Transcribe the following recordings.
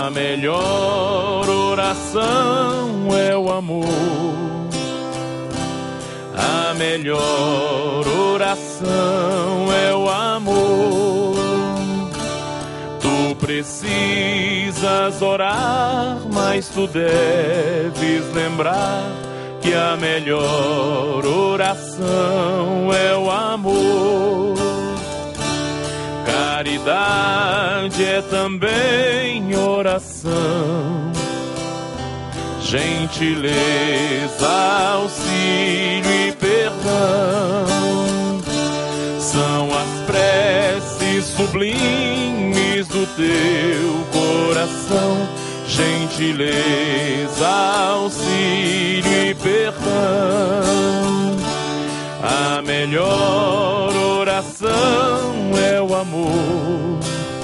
A melhor oração é o amor. A melhor oração é o amor. Tu precisas orar, mas tu deves lembrar que a melhor oração é o amor. Caridade é também oração. Gentileza, auxílio e perdão são as preces sublimes do teu coração. Gentileza, auxílio e perdão. A melhor oração é o amor.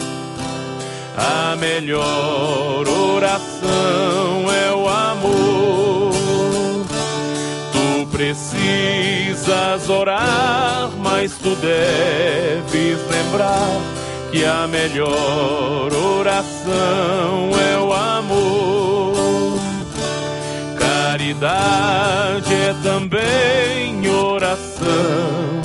A melhor oração é o amor. Tu precisas orar, mas tu deves lembrar que a melhor oração é o amor. Caridade é também oração.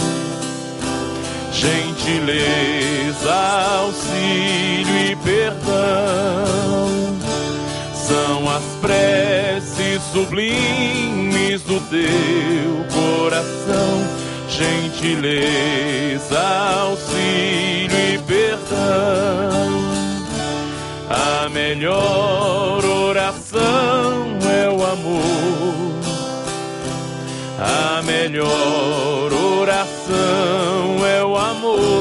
Gentileza, auxílio e perdão são as preces sublimes do teu coração. Gentileza, auxílio e perdão. A melhor oração é o amor. A melhor oração é o amor.